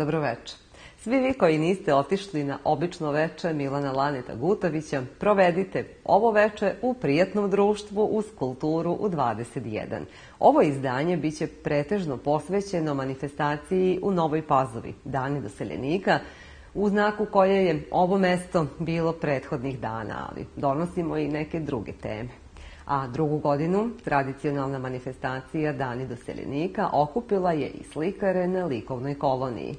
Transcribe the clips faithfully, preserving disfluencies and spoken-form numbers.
Dobroveče. Svi vi koji niste otišli na obično veče Milana Laneta Gutovića, provedite ovo veče u prijatnom društvu uz kulturu u dvadeset jedan. Ovo izdanje biće pretežno posvećeno manifestaciji u Novoj Pazovi, Dani doseljenika, u znaku koje je ovo mesto bilo prethodnih dana, ali donosimo i neke druge teme. A drugu godinu tradicionalna manifestacija Dani doseljenika okupila je i slikare na likovnoj koloniji.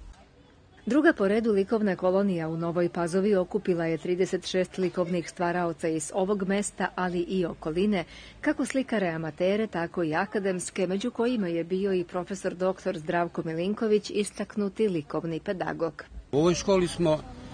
Druga po redu likovna kolonija u Novoj Pazovi okupila je trideset šest likovnih stvaraoca iz ovog mesta, ali i okoline, kako slikare amatere, tako i akademske, među kojima je bio i profesor doktor Zdravko Milinković, istaknuti likovni pedagog. U ovoj školi smo,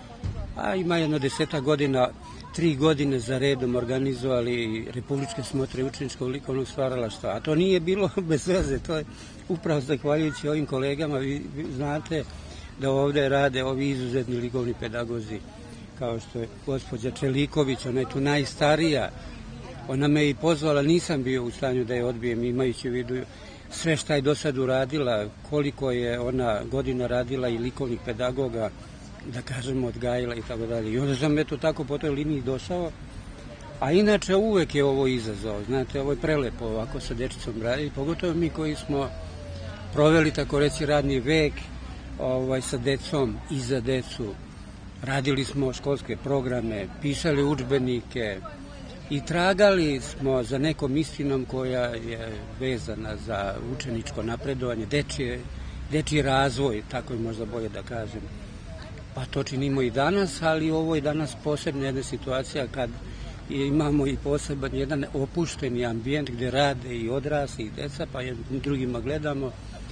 a ima jedno deseta godina, tri godine za redom organizovali republičke smotre učeničkog likovnog stvaralaštva, a to nije bilo bez veze, to je upravo zahvaljujući ovim kolegama, vi, vi znate da ovde rade ovi izuzetni likovni pedagozi, kao što je gospođa Čeliković, ona je tu najstarija, ona me i pozvala, nisam bio u stanju da je odbijem, imajući u vidu sve šta je do sad uradila, koliko je ona godina radila i likovnih pedagoga, da kažemo odgajila i tako dalje. I onda sam eto tako po toj liniji došao, a inače uvek je ovo izazov, znate, ovo je prelepo ovako sa dečicom raditi, pogotovo mi koji smo proveli tako reći radni vek, Ovaj, sa decom i za decu. Radili smo školske programe, pisali udžbenike i tragali smo za nekom istinom koja je vezana za učeničko napredovanje, dečije, dečiji razvoj, tako je možda bolje da kažem. Pa to činimo i danas, ali ovo je danas posebna jedna situacija kad imamo i poseban jedan opušteni ambijent gde rade i odrasli i deca, pa drugima gledamo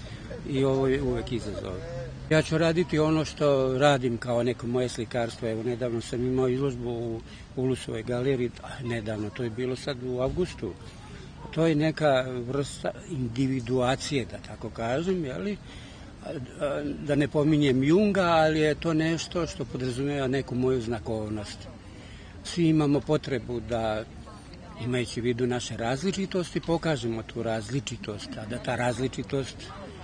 i ovo je uvek izazov. Ja ću raditi ono što radim kao neko moje slikarstvo. Evo, nedavno sam imao izložbu u Ulusovoj galeriji, nedavno, to je bilo sad u avgustu. To je neka vrsta individuacije, da tako kažem, jeli? Da ne pominjem Junga, ali je to nešto što podrazumeva neku moju znakovnost. Svi imamo potrebu da, imajući u vidu naše različitosti, pokažemo tu različitost, a da ta različitost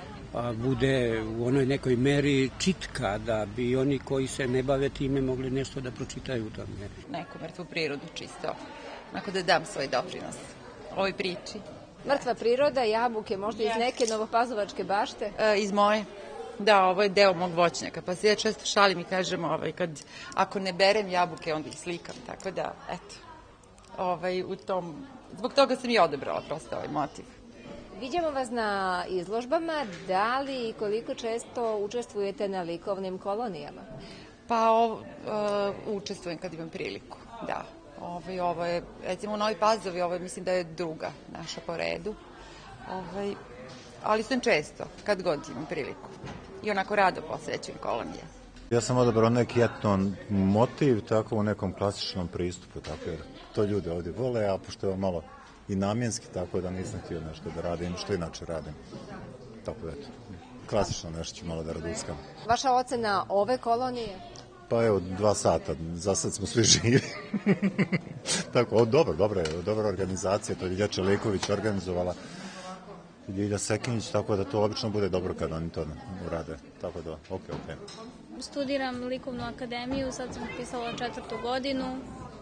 bude u onoj nekoj meri čitka, da bi oni koji se ne bave time mogli nešto da pročitaju u tome. Neku mrtvu prirodu čisto, onako da dam svoj doprinos ovoj priči. Mrtva priroda, jabuke, možda iz neke novopazovačke bašte? E, iz moje. Da, ovo je deo mog voćnjaka, pa se ja često šalim i kažem, ovaj, kad, ako ne berem jabuke, onda ih slikam, tako da, eto, ovaj, u tom, zbog toga sam i odebrala prosto ovaj motiv. Viđamo vas na izložbama, da li i koliko često učestvujete na likovnim kolonijama? Pa o, uh, učestvujem kad imam priliku, da. Ovaj, ovo je, recimo u Novoj Pazovi, ovo je, mislim da je druga naša po redu. Ovaj, ali sam često, kad god imam priliku. I onako rado posvećujem kolonije. Ja sam odabrao neki etnon motiv, tako u nekom klasičnom pristupu, tako jer to ljudi ovdje vole, a pošto je malo i namjenski, tako da nisam htio nešto da radim, što inače radim. Tako da, eto, klasično nešto ću malo da raduskam. Vaša ocena ove kolonije? Pa evo, dva sata, za sad smo svi živi. Tako, o, dobro, dobro je, dobra organizacija, to je Ljilja Čeliković organizovala, Ljilja Sekinić, tako da to obično bude dobro kada oni to urade. Tako da, okej, okej. Studiram likovnu akademiju, sad sam upisala četvrtu godinu.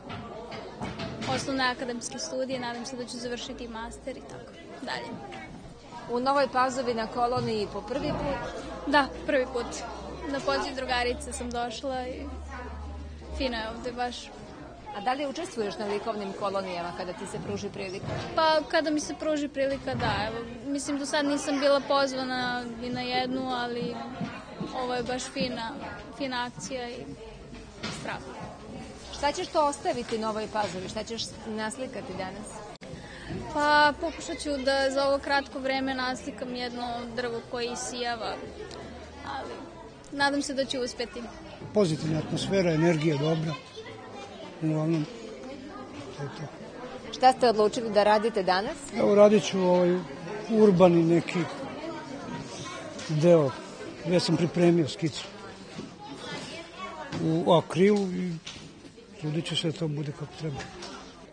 Osnovne akademske studije, nadam se da ću završiti master i tako dalje. U Novoj Pazovi na koloniji po prvi put? Da, prvi put. Na poziv drugarice sam došla i fino je ovde baš. A da li učestvuješ na likovnim kolonijama kada ti se pruži prilika? Pa kada mi se pruži prilika, da. Evo, mislim, do sad nisam bila pozvana ni na jednu, ali ovo je baš fina, fina akcija i strah. Šta ćeš to ostaviti Novoj Pazovi? Šta ćeš naslikati danas? Pa pokušat ću da za ovo kratko vreme naslikam jedno drvo koje isijava, ali nadam se da ću uspeti. Pozitivna atmosfera, energija dobra. Uglavnom, to je to. Šta ste odlučili da radite danas? Evo, radit ću ovaj urbani neki deo. Ja sam pripremio skicu u akrilu i trudit ću se da to bude kako treba.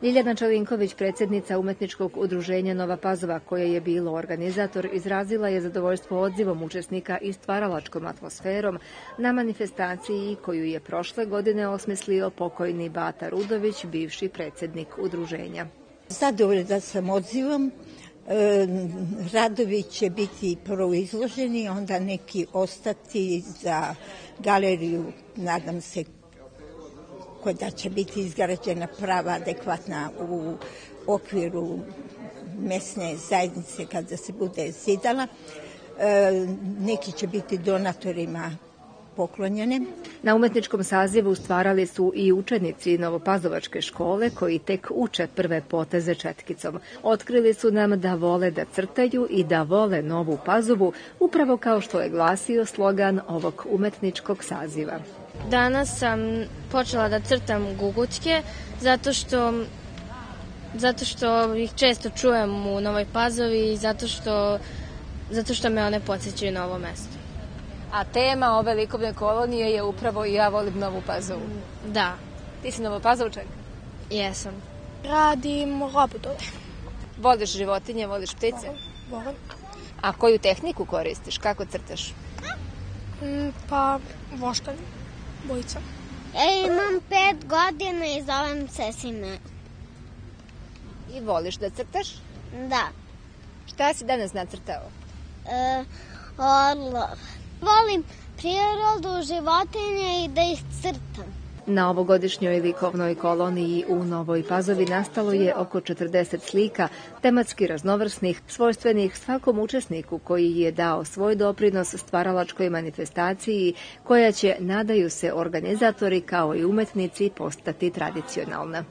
Ljiljana Čalinković, predsjednica umetničkog udruženja Nova Pazova, koje je bilo organizator, izrazila je zadovoljstvo odzivom učesnika i stvaralačkom atmosferom na manifestaciji koju je prošle godine osmislio pokojni Bata Rudović, bivši predsjednik udruženja. Zadovoljna sam odzivom. Radovi će biti prvo izloženi, onda neki ostati za galeriju, nadam se, koja će biti izgrađena prava, adekvatna u okviru mesne zajednice kada se bude zidala. Neki će biti donatorima poklonjene. Na umetničkom sazivu stvarali su i učenici Novopazovačke škole koji tek uče prve poteze četkicom. Otkrili su nam da vole da crtaju i da vole Novu Pazovu, upravo kao što je glasio slogan ovog umetničkog saziva. Danas sam počela da crtam gugutke zato što, zato što ih često čujem u Novoj Pazovi i zato što, zato što me one podsjećaju na ovo mesto. A tema ove likovne kolonije je upravo i ja volim Novu Pazovu. Da. Ti si Novopazovčak? Jesam. Radim robotove. Voliš životinje, voliš ptice? Volim. A koju tehniku koristiš? Kako crtaš? Mm, pa voštanj, bojica. E, imam pet godina i zovem se Sine. I voliš da crtaš? Da. Šta si danas nacrtao? E, orlov. Volim prirodu, životinje i da ih crtam. Na ovogodišnjoj likovnoj koloniji u Novoj Pazovi nastalo je oko četrdeset slika, tematski raznovrsnih, svojstvenih svakom učesniku koji je dao svoj doprinos stvaralačkoj manifestaciji, koja će, nadaju se organizatori kao i umetnici, postati tradicionalna.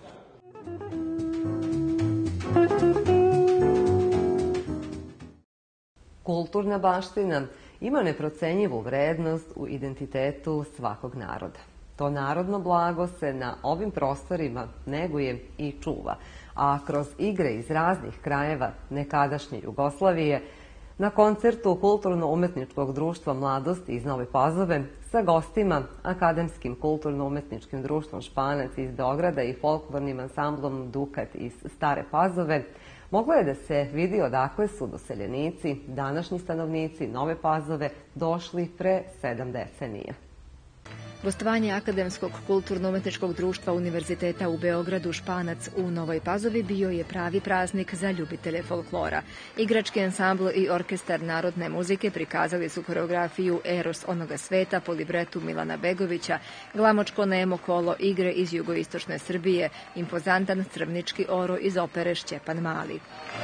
Kulturna baština ima neprocenjivu vrednost u identitetu svakog naroda. To narodno blago se na ovim prostorima neguje i čuva, a kroz igre iz raznih krajeva nekadašnje Jugoslavije, na koncertu Kulturno-umetničkog društva Mladost iz Nove Pazove sa gostima, Akademskim kulturno-umetničkim društvom Španac iz Beograda i folklornim ansamblom Dukat iz Stare Pazove, moglo je da se vidi odakle su doseljenici, današnji stanovnici Nove Pazove, došli pre sedam decenija. Gostovanje Akademskog kulturno-umetničkog društva Univerziteta u Beogradu Španac u Novoj Pazovi bio je pravi praznik za ljubitelje folklora. Igrački ansambl i orkestar narodne muzike prikazali su koreografiju Eros onoga sveta po libretu Milana Begovića, glamočko nemo kolo igre iz jugoistočne Srbije, impozantan crvnički oro iz opere Šćepan Mali.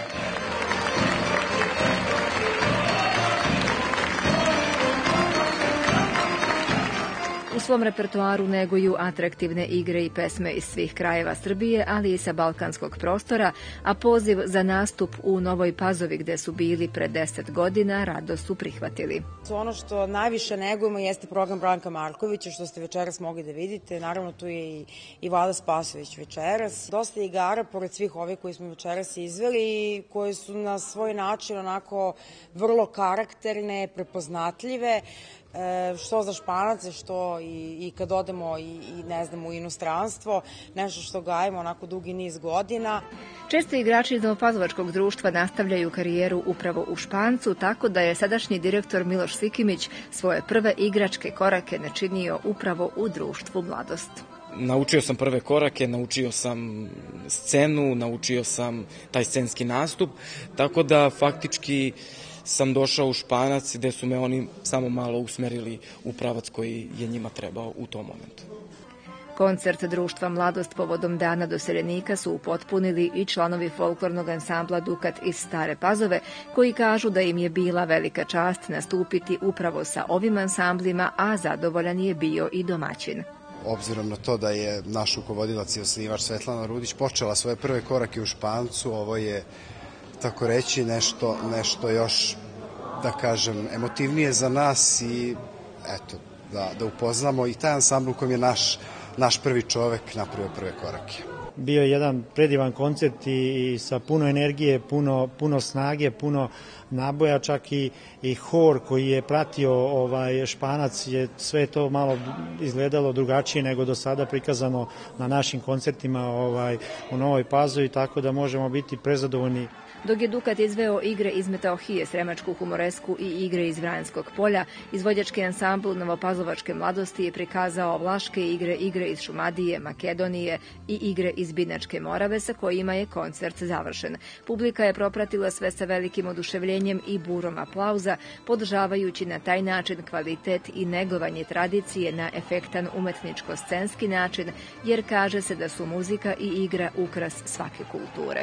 U svom repertoaru neguju atraktivne igre i pesme iz svih krajeva Srbije, ali i sa balkanskog prostora, a poziv za nastup u Novoj Pazovi, gde su bili pre deset godina, rado su prihvatili. Ono što najviše negujemo jeste program Branka Markovića, što ste večeras mogli da vidite. Naravno, tu je i, i Vlada Spasović večeras. Dosta igara, pored svih ovih koji smo večeras izveli, i koje su na svoj način onako vrlo karakterne, prepoznatljive, E, što za Španace, što i, i kad odemo i, i ne znam u inostranstvo, nešto što gajimo onako dugi niz godina. Često igrači iz Novopazovačkog društva nastavljaju karijeru upravo u Špancu, tako da je sadašnji direktor Miloš Sikimić svoje prve igračke korake načinio upravo u društvu Mladost. Naučio sam prve korake, naučio sam scenu, naučio sam taj scenski nastup, tako da faktički sam došao u Španac gde su me oni samo malo usmerili u pravac koji je njima trebao u tom momentu. Koncert društva Mladost povodom Dana doseljenika su upotpunili i članovi folklornog ansambla Dukat iz Stare Pazove, koji kažu da im je bila velika čast nastupiti upravo sa ovim ansamblima, a zadovoljan je bio i domaćin. Obzirom na to da je naš rukovodilac i osnivač Svetlana Rudić počela svoje prve korake u Špancu, ovo je, tako reći, nešto, nešto još, da kažem, emotivnije za nas i eto, da, da upoznamo i taj ansambl u kojem je naš, naš prvi čovek napravio prve korake. bio je jedan predivan koncert i, i sa puno energije, puno, puno snage, puno naboja, čak i, i hor koji je pratio ovaj Španac, je sve to malo izgledalo drugačije nego do sada prikazano na našim koncertima ovaj u Novoj Pazovi, tako da možemo biti prezadovoljni. Dok je Dukat izveo igre iz Metohije, Sremačku humoresku i igre iz Vranjskog polja, izvođački ansambl Novopazovačke mladosti je prikazao vlaške igre, igre iz Šumadije, Makedonije i igre iz Binačke Morave, sa kojima je koncert završen. Publika je propratila sve sa velikim oduševljenjem i burom aplauza, podržavajući na taj način kvalitet i negovanje tradicije na efektan umetničko-scenski način, jer kaže se da su muzika i igra ukras svake kulture.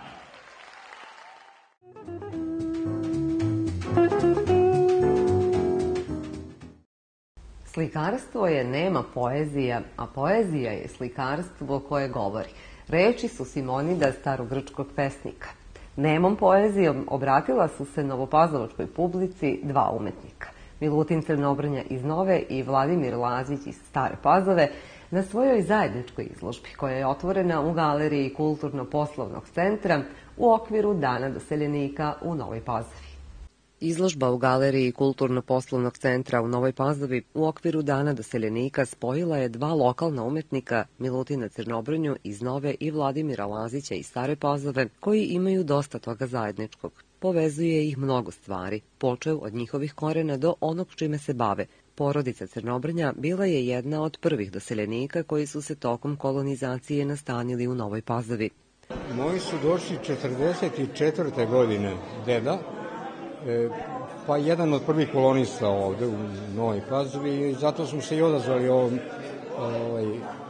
Slikarstvo je nema poezija, a poezija je slikarstvo koje govori. Reči su Simonida, starogrčkog pesnika. Nemom poezijom obratila su se novopazovačkoj publici dva umetnika. Milutin Crnobrnja iz Nove i Vladimir Lazić iz Stare Pazove na svojoj zajedničkoj izložbi, koja je otvorena u Galeriji Kulturno-poslovnog centra u okviru Dana doseljenika u Novoj Pazovi. Izložba u Galeriji Kulturno-poslovnog centra u Novoj Pazovi u okviru Dana doseljenika spojila je dva lokalna umetnika, Milutina Crnobrnju iz Nove i Vladimira Lazića iz Stare Pazove, koji imaju dosta toga zajedničkog. Povezuje ih mnogo stvari, počev od njihovih korena do onog čime se bave. Porodica Crnobrnja bila je jedna od prvih doseljenika koji su se tokom kolonizacije nastanili u Novoj Pazovi. Moji su došli četrdeset četvrte godine, deda, pa jedan od prvih kolonista ovde u Novoj Pazovi, i zato smo se i odazvali ovom ovaj,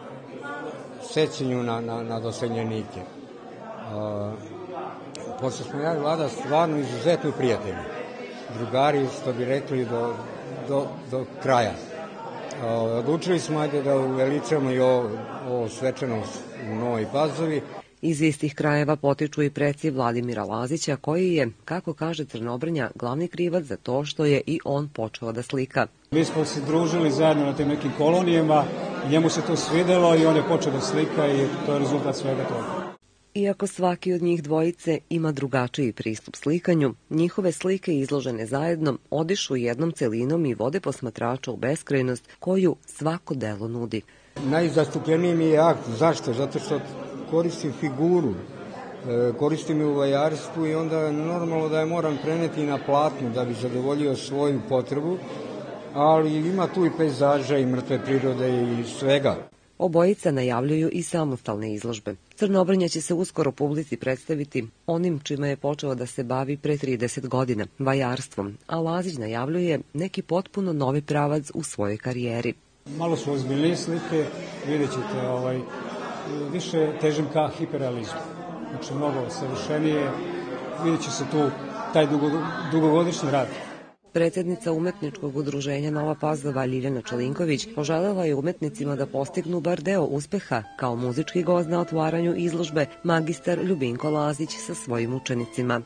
sećenju na, na, na doseljenike. A, posle smo ja i Vlada stvarno izuzetni prijatelji, drugari, što bi rekli, do, do, do kraja. A, odlučili smo ajde da uveličamo i ovo, ovo svečanost u Novoj Pazovi. Iz istih krajeva potiču i preci Vladimira Lazića, koji je, kako kaže Crnobrnja, glavni krivac za to što je i on počeo da slika. Mi smo se družili zajedno na tim nekim kolonijama, njemu se to svidelo i on je počeo da slika i to je rezultat svega toga. Iako svaki od njih dvojice ima drugačiji pristup slikanju, njihove slike izložene zajedno odišu jednom celinom i vode posmatrača u beskrajnost koju svako delo nudi. Najzastupljeniji mi je akt. Zašto? Zato što koristim figuru, koristim je u vajarstvu i onda normalno da je moram preneti na platnu da bi zadovoljio svoju potrebu, ali ima tu i pejzaža i mrtve prirode i svega. Obojica najavljuju i samostalne izložbe. Crnobrnja će se uskoro publici predstaviti onim čime je počeo da se bavi pre trideset godina, vajarstvom, a Lazić najavljuje neki potpuno novi pravac u svojoj karijeri. Malo su ozbiljnije slike, vidjet ćete, ovaj, više težim ka hiperrealizmu. Znači, mnogo savršenije, vidjet će se tu taj dugo, dugogodišnji rad. Predsjednica umetničkog udruženja Nova Pazova Ljiljana Čelinković poželjela je umetnicima da postignu bar deo uspeha, kao muzički gost na otvaranju izložbe magistar Ljubinko Lazić sa svojim učenicima.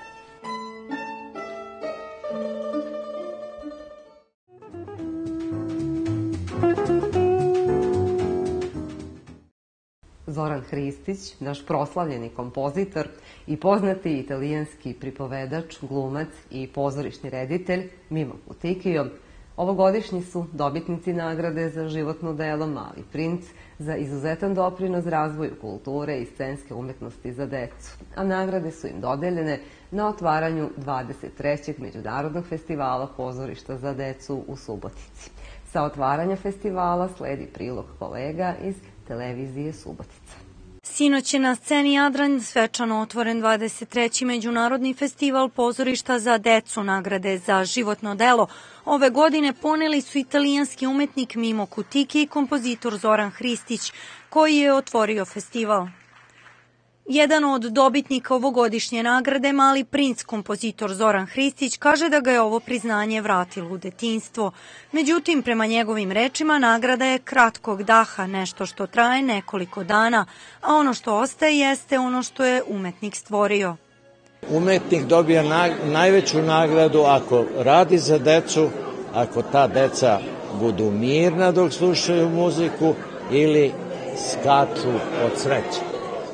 Zoran Hristić, naš proslavljeni kompozitor i poznati italijanski pripovedač, glumac i pozorišni reditelj Mimo Putikio, ovogodišnji su dobitnici nagrade za životno delo Mali princ za izuzetan doprinos razvoju kulture i scenske umetnosti za decu, a nagrade su im dodeljene na otvaranju dvadeset trećeg Međunarodnog festivala pozorišta za decu u Subotici. Sa otvaranja festivala sledi prilog kolega iz televizije Subotica. Sinoć je na sceni Jadran svečano otvoren dvadeset treći Međunarodni festival pozorišta za decu. Nagrade za životno delo ove godine poneli su italijanski umetnik Mimo Kutiki i kompozitor Zoran Hristić, koji je otvorio festival. Jedan od dobitnika ovogodišnje nagrade, Mali princ, kompozitor Zoran Hristić, kaže da ga je ovo priznanje vratilo u detinjstvo. Međutim, prema njegovim rečima, nagrada je kratkog daha, nešto što traje nekoliko dana, a ono što ostaje jeste ono što je umetnik stvorio. Umetnik dobija najveću nagradu ako radi za decu, ako ta deca budu mirna dok slušaju muziku ili skaču od sreće.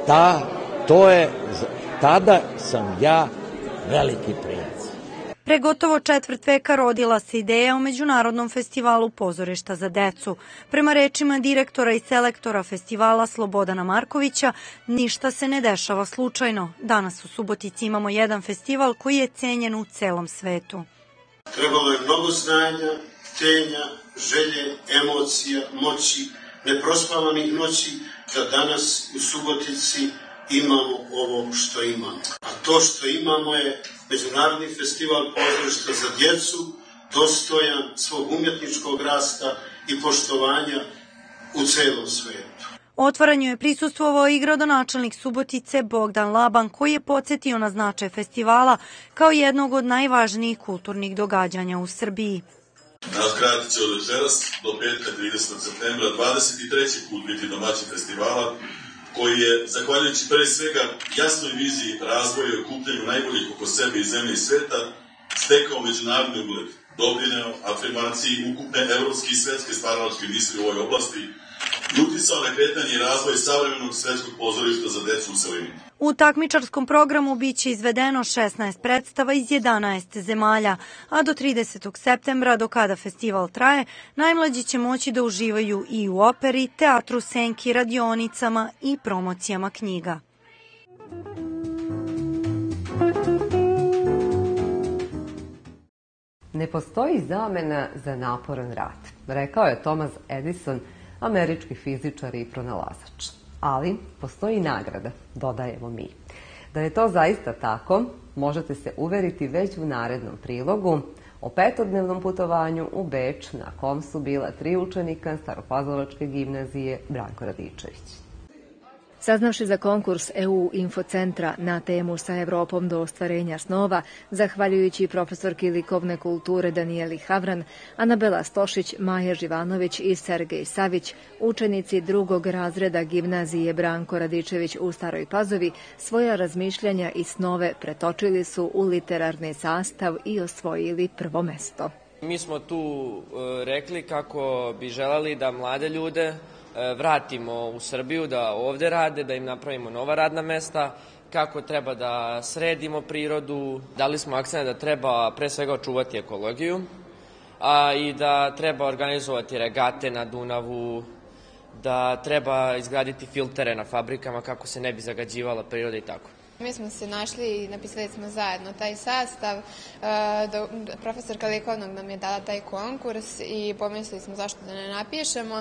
ta, to je, tada sam ja veliki princ. Pre gotovo četvrt veka rodila se ideja o Međunarodnom festivalu pozorišta za decu. Prema rečima direktora i selektora festivala Slobodana Markovića, ništa se ne dešava slučajno. Danas u Subotici imamo jedan festival koji je cenjen u celom svetu. Trebalo je mnogo znanja, htenja, želje, emocija, moći, neprospavanih noći, da danas u Subotici imamo ovo što imamo. A to što imamo je Međunarodni festival pozorišta za djecu, dostojan svog umjetničkog rasta i poštovanja u celom svetu. Otvaranju je prisustvovao i gradonačelnik Subotice Bogdan Laban, koji je podsjetio na značaj festivala kao jednog od najvažnijih kulturnih događanja u Srbiji. Naš grad će od večeras do petka tridesetog septembra dvadeset treći put biti domaćin festivala, koji je, zahvaljujući pre svega jasnoj viziji razvoja i okupljanju najboljih oko sebe i zemlje i sveta, stekao međunarodni ugled, doprineo afirmaciji ukupne evropske i svetske stvaralačke misli u ovoj oblasti i uticao na kretanje i razvoj savremenog svetskog pozorišta za decu u celini. U takmičarskom programu biće izvedeno šesnaest predstava iz jedanaest zemalja, a do tridesetog septembra, do kada festival traje, najmlađi će moći da uživaju i u operi, teatru senki, radionicama i promocijama knjiga. Ne postoji zamena za naporan rad, rekao je Thomas Edison, američki fizičar i pronalazač. Ali postoji nagrada, dodajemo mi. Da je to zaista tako, možete se uveriti već u narednom prilogu o petodnevnom putovanju u Beč, na kom su bila tri učenika Staropazovačke gimnazije Branko Radičević. Saznavši za konkurs E U Infocentra na temu Sa Evropom do ostvarenja snova, zahvaljujući profesorki likovne kulture Danijeli Havran, Anabela Stošić, Maja Živanović i Sergej Savić, učenici drugog razreda gimnazije Branko Radičević u Staroj Pazovi, svoja razmišljanja i snove pretočili su u literarni sastav i osvojili prvo mesto. Mi smo tu rekli kako bi želeli da mlade ljude vratimo u Srbiju, da ovde rade, da im napravimo nova radna mesta, kako treba da sredimo prirodu. Dali smo akcent da treba pre svega očuvati ekologiju, a i da treba organizovati regate na Dunavu, da treba izgraditi filtere na fabrikama kako se ne bi zagađivala priroda i tako. Mi smo se našli i napisali smo zajedno taj sastav. Profesorka likovnog nam je dala taj konkurs i pomislili smo zašto da ne napišemo.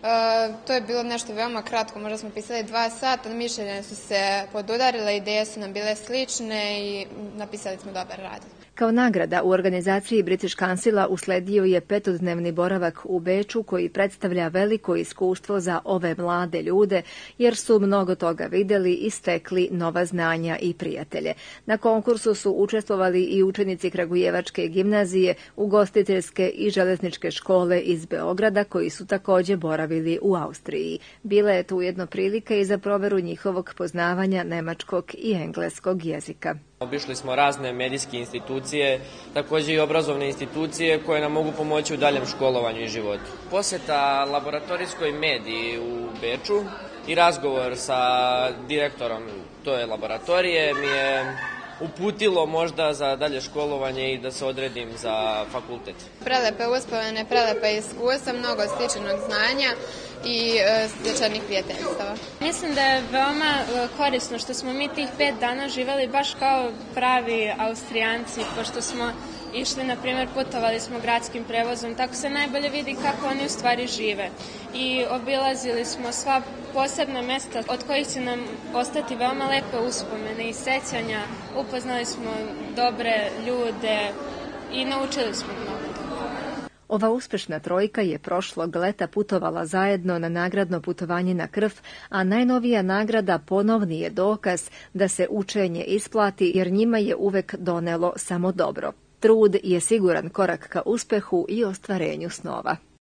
To je bilo nešto veoma kratko, možda smo pisali dva sata, mišljenja su se podudarile, ideje su nam bile slične i napisali smo dobar rad. Kao nagrada u organizaciji British Councila usledio je petodnevni boravak u Beču koji predstavlja veliko iskustvo za ove mlade ljude jer su mnogo toga videli i stekli nova znanja i prijatelje. Na konkursu su učestvovali i učenici Kragujevačke gimnazije, ugostiteljske i železničke škole iz Beograda koji su takođe boravili u Austriji. Bila je tu ujedno prilika i za proveru njihovog poznavanja nemačkog i engleskog jezika. Obišli smo razne medijske institucije, takođe i obrazovne institucije koje nam mogu pomoći u daljem školovanju i životu. Poseta laboratorijskoj mediji u Beču i razgovor sa direktorom toje laboratorije mi je uputilo možda za dalje školovanje i da se odredim za fakultet. Prelepe uspomene, prelepa iskustva, mnogo stičenog znanja i stečenih prijateljstava. Mislim da je veoma korisno što smo mi tih pet dana živeli baš kao pravi Austrijanci, pošto smo išli, na primjer, putovali smo gradskim prevozom, tako se najbolje vidi kako oni u stvari žive. I obilazili smo sva posebna mesta od kojih će nam ostati veoma lepe uspomene i sećanja. Upoznali smo dobre ljude i naučili smo mnogo. Ova uspešna trojka je prošlog leta putovala zajedno na nagradno putovanje na Krf, a najnovija nagrada ponovni je dokaz da se učenje isplati jer njima je uvek donelo samo dobro. Trud je siguran korak ka uspehu i ostvarenju snova.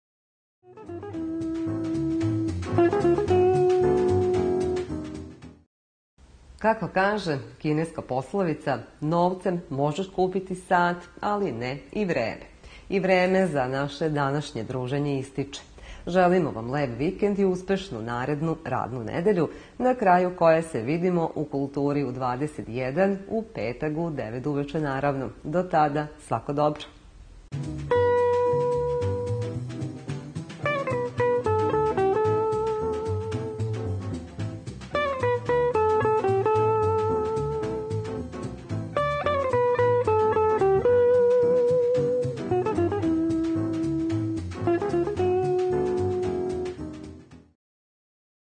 Kako kaže kineska poslovica, novcem možeš kupiti sat, ali ne i vreme. I vreme za naše današnje druženje ističe. Želimo vam lep vikend i uspešnu narednu radnu nedelju, na kraju koje se vidimo u Kulturi u dvadeset jedan u petak u devet uveče naravno. Do tada, svako dobro.